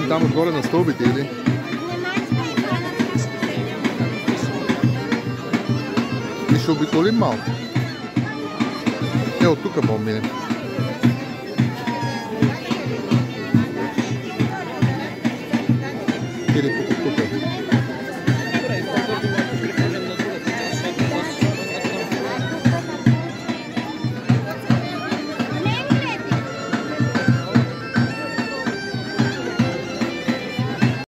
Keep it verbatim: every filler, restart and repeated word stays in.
там отгоре на стълбите или? И ще обиколим малко. Е, от тук мога минем. Или тук, тук.